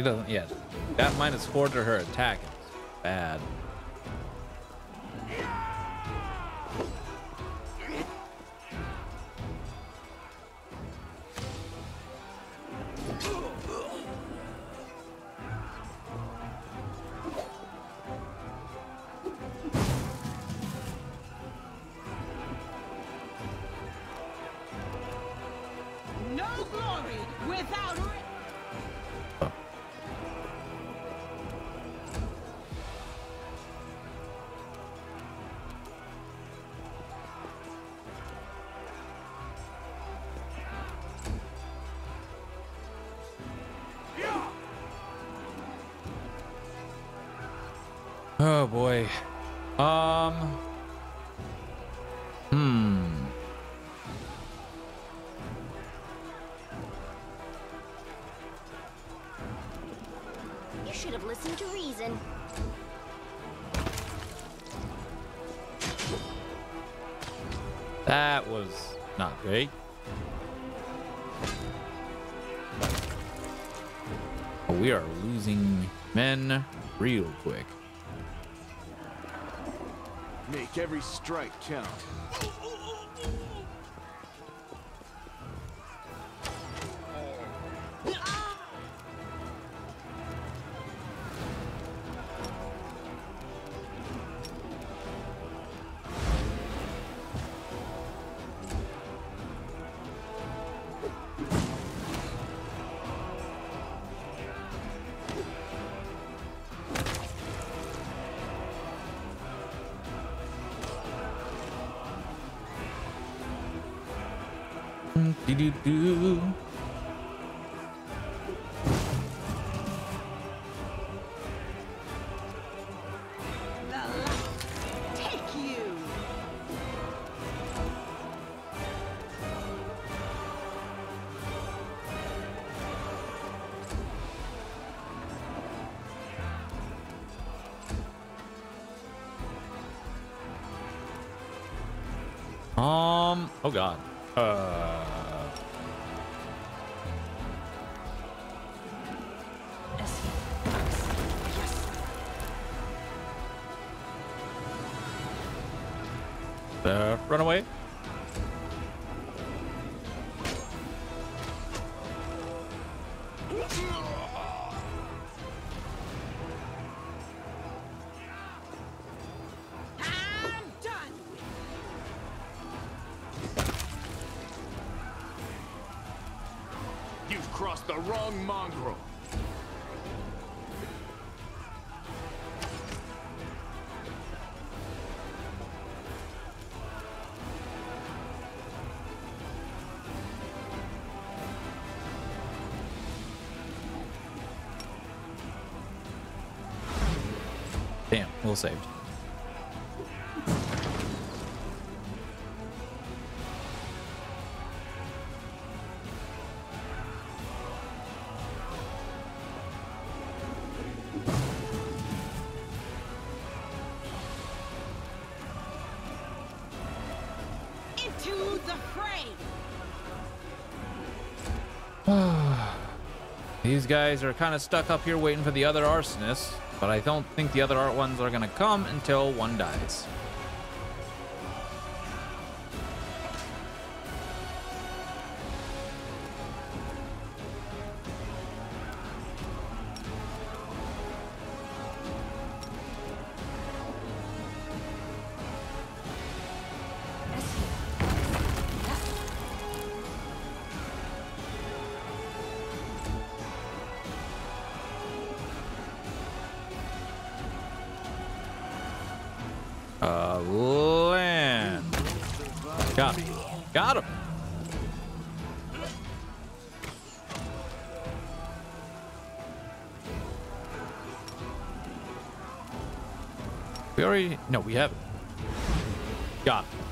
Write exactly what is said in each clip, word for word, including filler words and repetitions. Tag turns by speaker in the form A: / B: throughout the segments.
A: She doesn't yet. That minus four to her attack is bad.
B: No glory without ri-
A: Oh boy. Um. Hmm.
C: You should have listened to reason.
A: That was not great. Oh, we are losing men real quick.
D: Make every strike count.
A: Do do do.
B: the light take you.
A: Um. Oh God. Uh. Uh, run away.
B: I'm done.
D: You've crossed the wrong mongrel.
A: Damn, well saved.
B: Into the fray.
A: These guys are kind of stuck up here waiting for the other arsonists, but I don't think the other art ones are gonna come until one dies. Uh, land. Got him. Got him. We already, no, we haven't. Got him.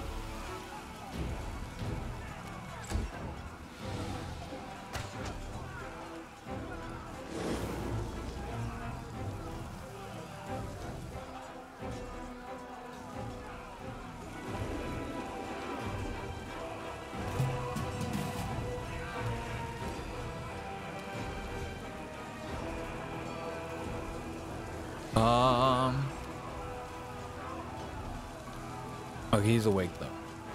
A: Oh, he's awake though.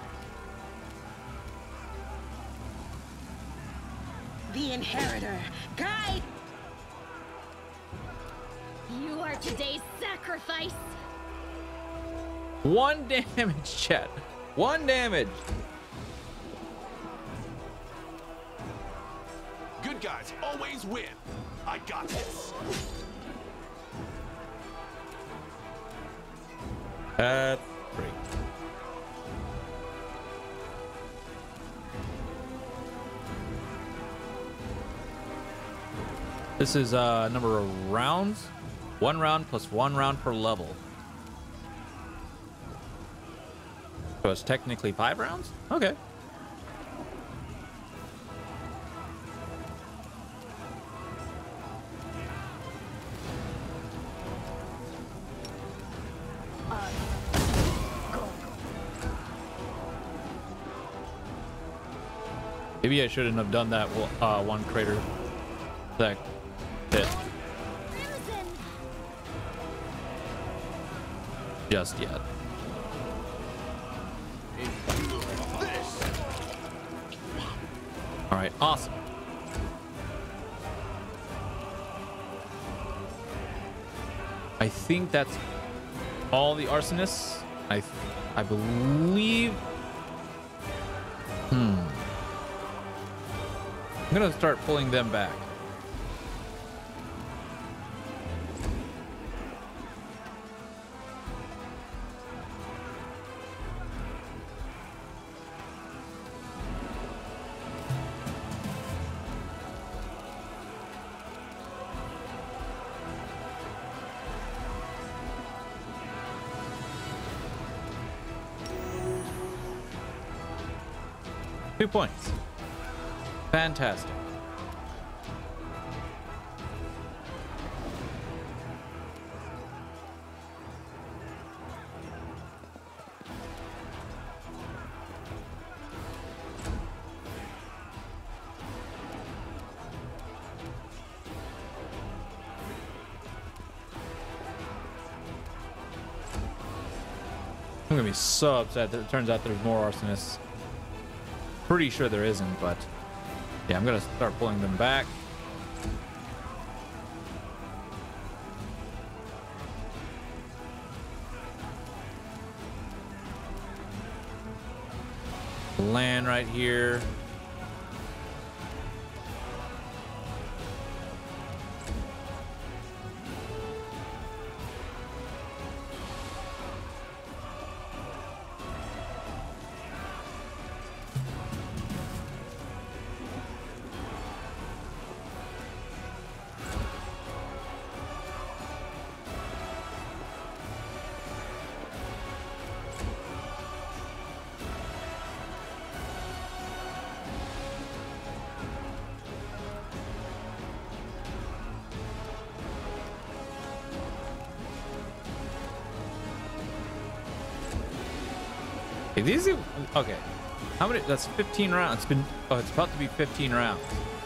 B: The Inheritor. Guide.
C: You are today's sacrifice.
A: One damage, chat. One damage.
D: Good guys always win. I got this.
A: That's great. This is uh number of rounds. One round plus one round per level. So it's technically five rounds? Okay. Maybe I shouldn't have done that uh, one crater that hit
C: Crimson.
A: just yet.
D: This.
A: All right, awesome. I think that's all the arsonists. I, I believe. Hmm. I'm gonna start pulling them back. Two points. Fantastic. I'm gonna be so upset that it turns out there's more arsonists. Pretty sure there isn't, but yeah, I'm gonna start pulling them back. Land right here. Okay, these are, okay. How many? That's fifteen rounds. It's been. Oh, it's about to be fifteen rounds.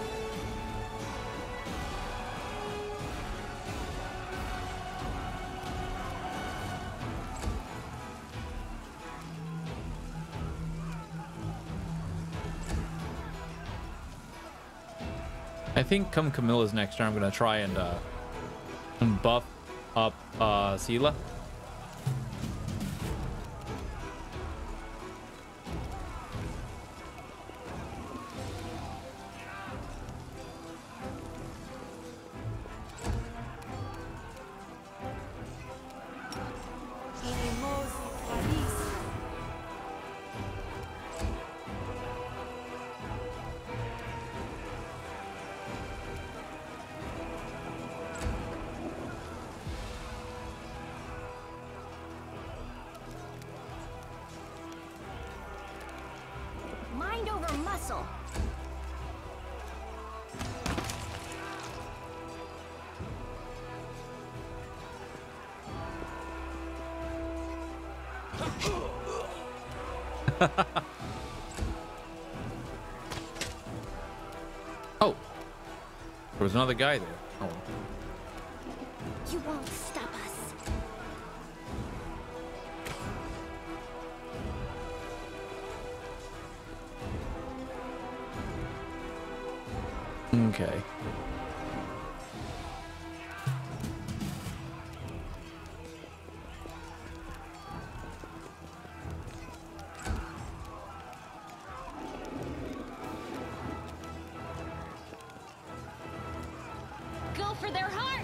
A: I think come Camilla's next turn, I'm gonna try and uh, buff up uh, Seela.
C: Mind over muscle.
A: Oh, there was another guy there. Oh.
C: You won't stop us.
A: Okay.
C: Go for their heart.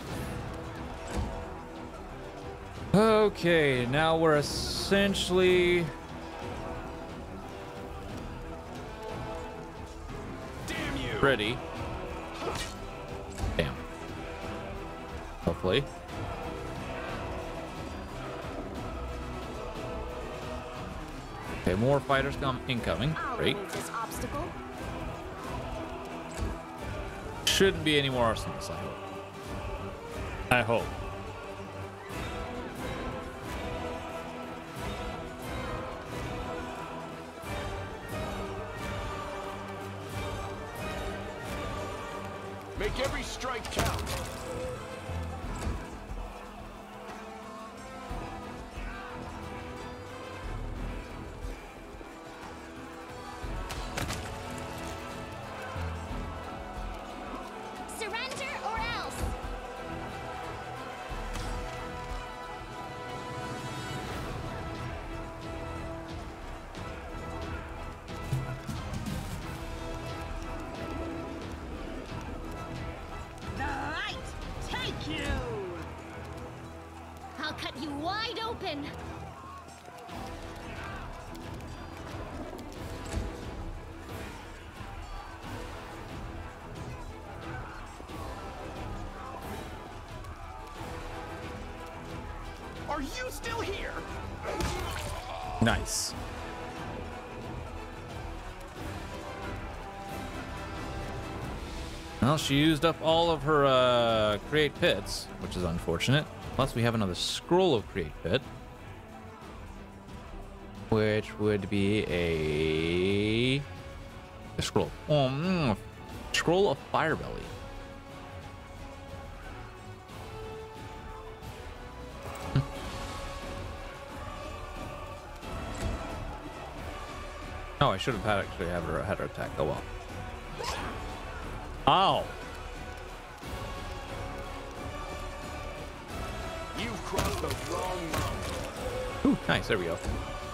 A: Okay, now we're essentially...
D: Damn you!
A: ready. Damn. Hopefully. Okay, more fighters come incoming.
C: I'll
A: Great.
C: remove this obstacle.
A: Shouldn't be any more arsonists, I hope. I hope.
D: Make every strike count.
C: Surrender or else.
B: The light take you!
C: I'll cut you wide open.
D: Are you still here?
A: Nice. Well, she used up all of her uh, create pits, which is unfortunate. Plus, we have another scroll of create pit, which would be a, a scroll. Oh, mm, scroll of Firebelly. Oh, I should have had actually had her had her attack. Oh well. Ow!
D: You've crossed the wrong mountain.
A: Ooh, nice. There we go.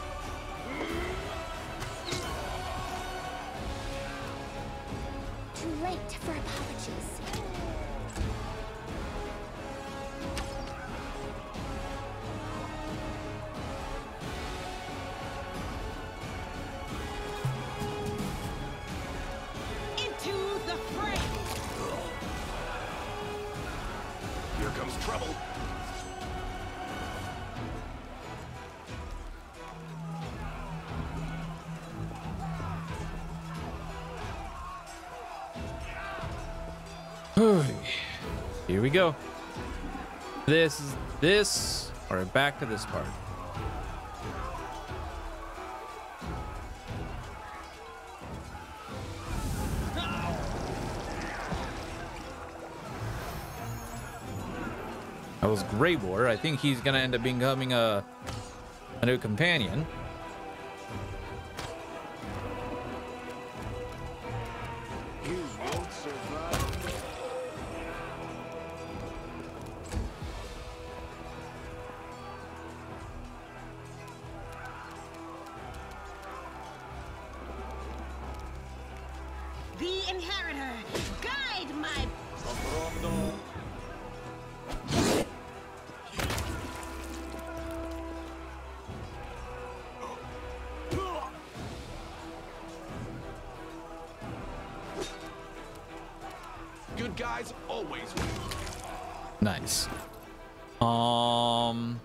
C: Too late for apologies.
B: Into the fray!
D: Here comes trouble.
A: Here we go. This is this. All right, back to this part. That was Greybor. I think he's gonna end up becoming a a new companion.
D: You won't survive.
B: The Inheritor, guide my...
D: Good guys always win.
A: Nice. Um.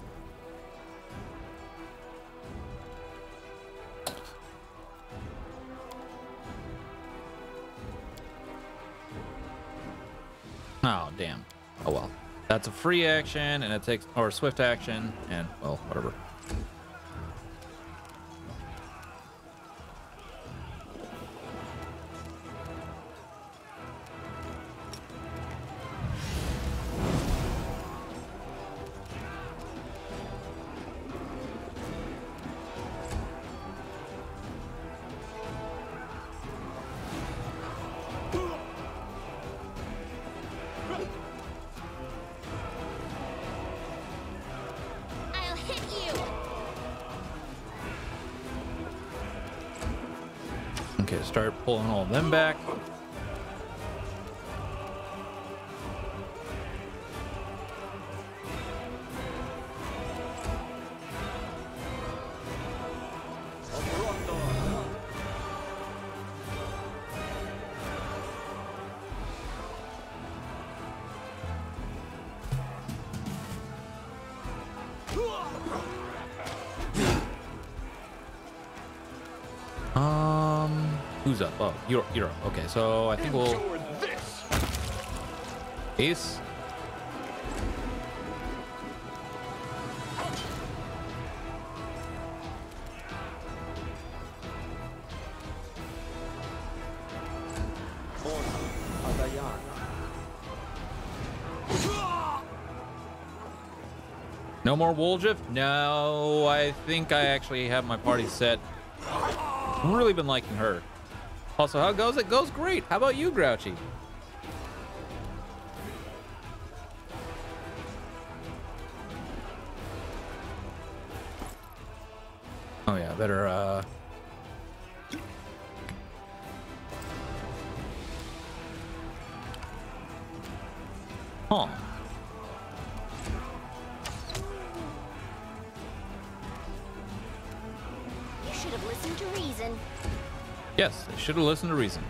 A: Oh, damn. Oh, well. That's a free action, and it takes, or swift action, and, well, whatever. Okay, start pulling all of them back. Um, who's up? Oh, you're you're up. Okay, so I think we'll
D: Endure this.
A: Ace. No more Woljif? No, I think I actually have my party set. Really been liking her. Also, how goes it? Goes great. How about you, Grouchy? Oh yeah, better uh Huh.
C: You should have listened to reason.
A: Yes, I should have listened to reason.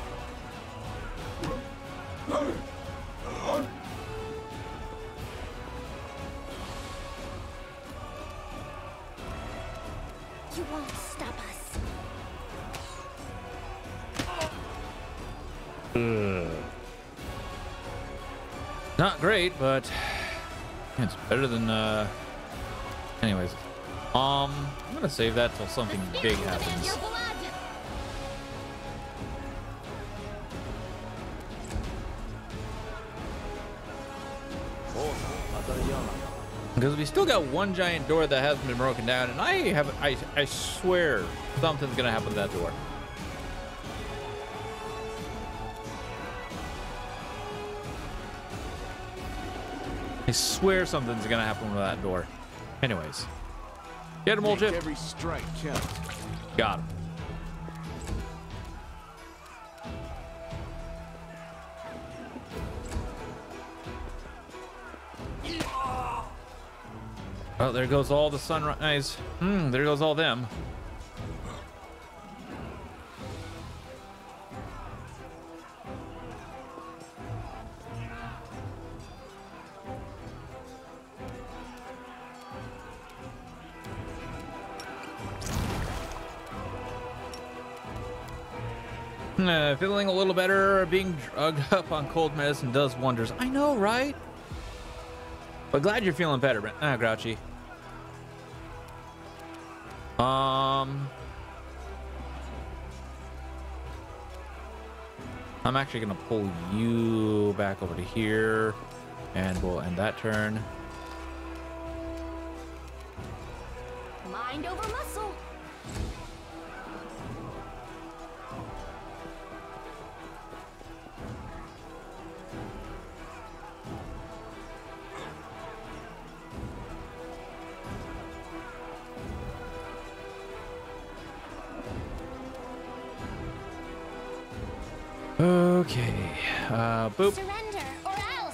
C: You won't stop us.
A: Not great, but it's better than uh anyways. Um I'm gonna save that till something big happens.
C: Your blood.
A: Because we still got one giant door that hasn't been broken down, and I have I I swear something's gonna happen to that door. I swear something's gonna happen with that door. Anyways. Get him,
D: Make
A: Woljif.
D: every strike count.
A: Got him. Well, there goes all the sunrise. Hmm, there goes all them. Uh, feeling a little better. Being drugged up on cold medicine does wonders. I know, right? But glad you're feeling better, Brent. Ah, Grouchy. Um, I'm actually gonna pull you back over to here, and we'll end that turn.
C: Mind over muscle.
A: Okay. Uh, boop.
C: Surrender or else.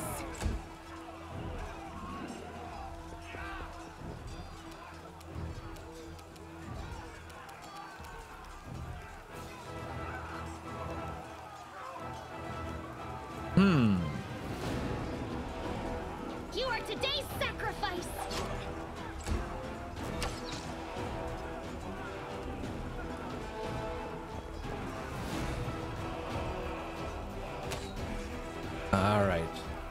A: Hmm.
C: You are today's sacrifice.
A: All right.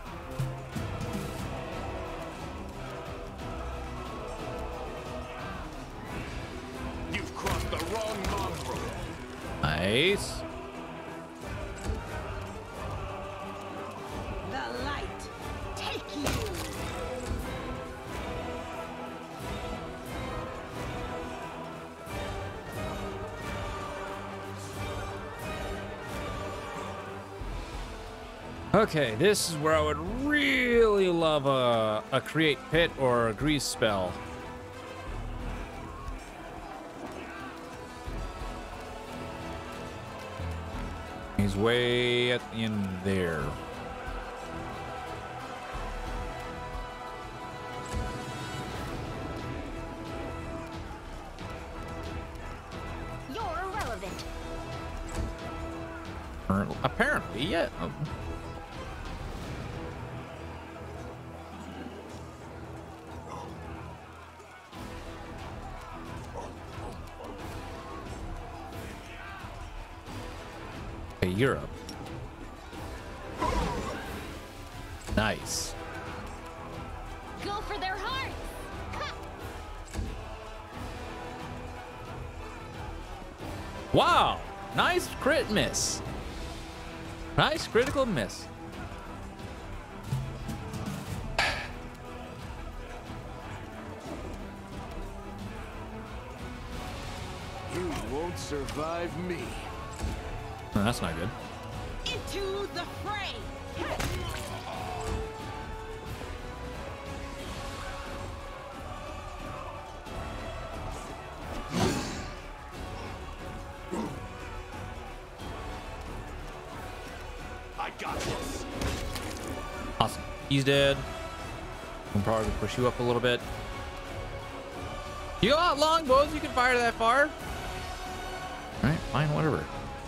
D: You've crossed the wrong mongrel.
A: Nice.
B: The light take you.
A: Okay, this is where I would really love a, a create pit or a grease spell. He's way at the end there.
C: You're irrelevant.
A: Apparently, yeah. Oh. Okay, Europe. Nice.
C: Go for their hearts. Ha!
A: Wow, nice crit miss. Nice critical miss.
D: You won't survive me.
A: No, that's not good.
B: Into the fray.
D: I got this.
A: Awesome. He's dead. We'll probably push you up a little bit. You got longbows. You can fire that far. All right, fine, whatever.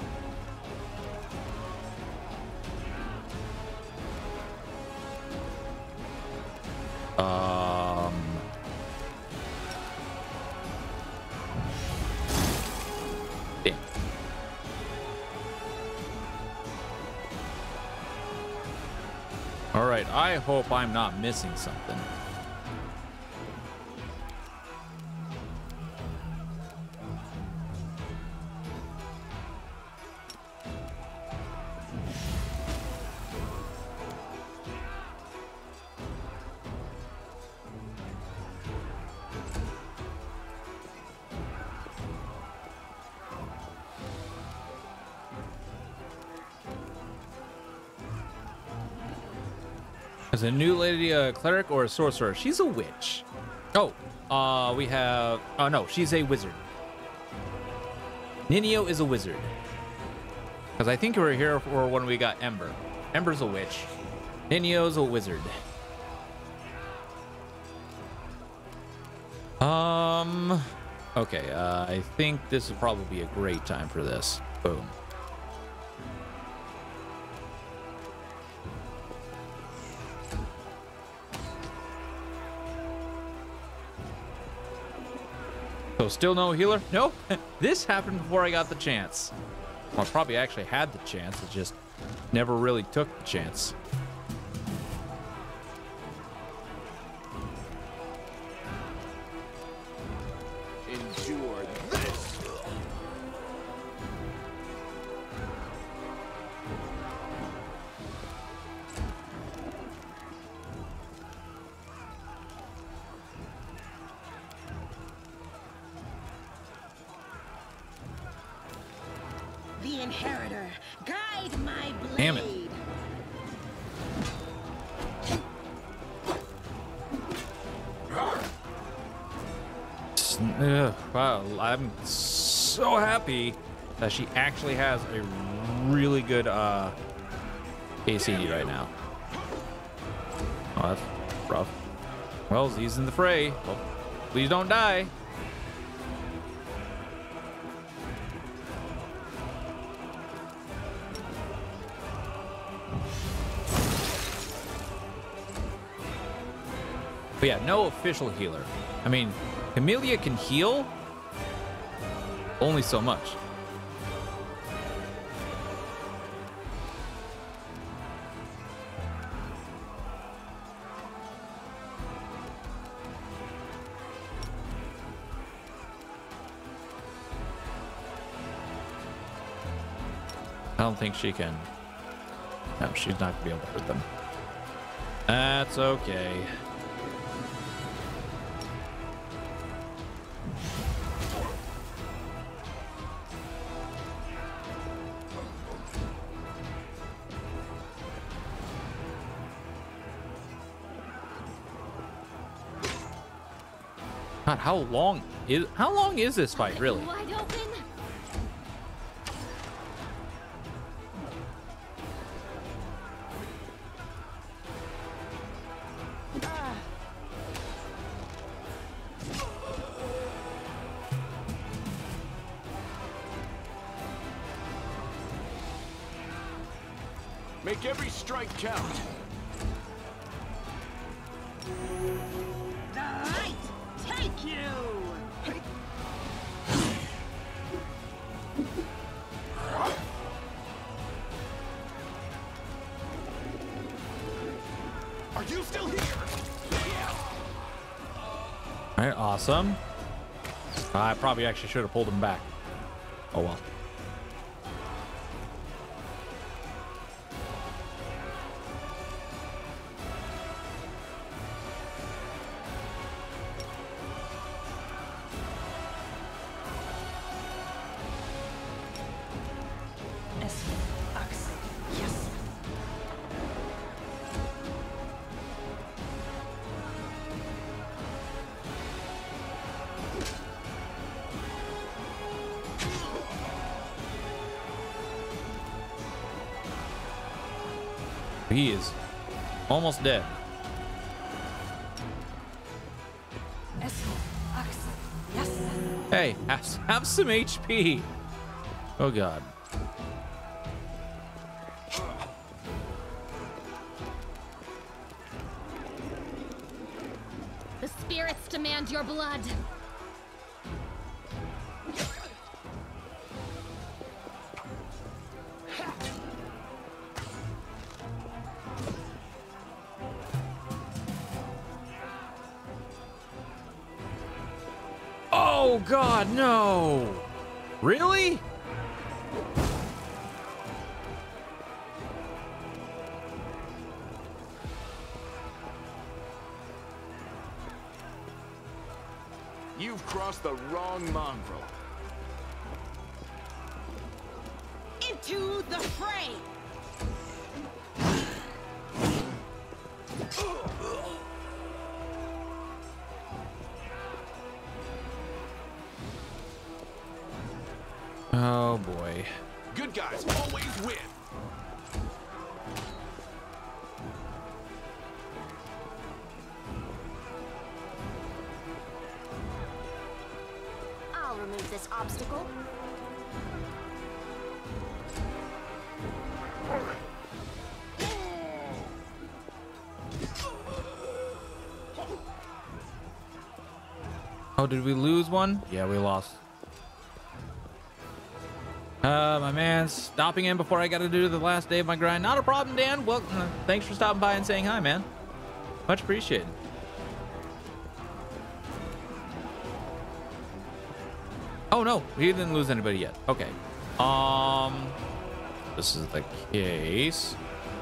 A: Um. Yeah. All right, I hope I'm not missing something. Is a new lady a cleric or a sorcerer? She's a witch. Oh, uh, we have. Oh no, she's a wizard. Ninio is a wizard. Because I think we were here for when we got Ember. Ember's a witch. Ninio's a wizard. Um. Okay. Uh, I think this would probably be a great time for this. Boom. So still no healer? Nope. This happened before I got the chance. Well, I probably actually had the chance. It just never really took the chance.
D: Endure this.
B: The Inheritor, guide my blade.
A: Damn it. Ugh, wow, I'm so happy that she actually has a really good uh, A C D right now. Oh, that's rough. Well, he's in the fray. Well, please don't die. But yeah, no official healer. I mean, Camellia can heal only so much. I don't think she can. No, she's not gonna be able to hurt them. That's okay. God, how long is how long is this fight really?
C: Wide open.
D: Make every strike count.
B: The light take you!
D: Are you still here?
A: All right, awesome. I probably actually should have pulled him back. Oh well.
B: Es, Ax, yes.
A: He is almost dead.
B: Es, Ax, yes.
A: Hey, have, have some H P. Oh God.
C: The spirits demand your blood.
A: Oh God, no! Really?
D: You've crossed the wrong mongrel.
B: Into the fray!
A: Oh boy.
D: Good guys always win.
C: I'll remove this obstacle.
A: Oh, did we lose one? Yeah, we lost. Uh, my man, stopping in before I got to do the last day of my grind. Not a problem, Dan. Well, uh, thanks for stopping by and saying hi, man. Much appreciated. Oh no, we didn't lose anybody yet. Okay. Um, this is the case.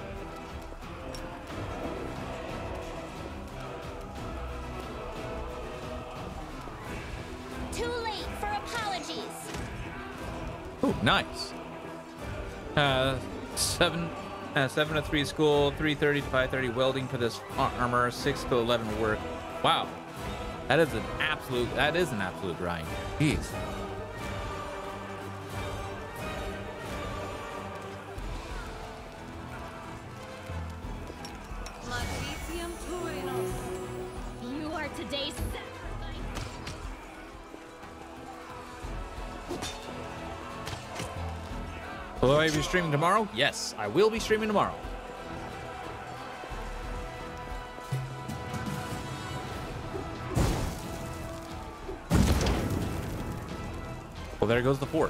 C: Too late for apologies.
A: Ooh, nice. Uh, seven, uh, seven to three school, three thirty to five thirty welding for this armor, six to eleven work. Wow, that is an absolute. That is an absolute grind. Jeez.
C: You are today's sacrifice.
A: Will I be streaming tomorrow? Yes, I will be streaming tomorrow. Well, there goes the forge.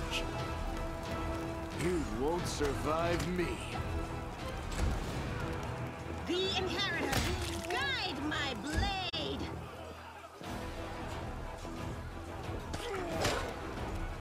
D: You won't survive me.
B: The inheritor, guide my blade!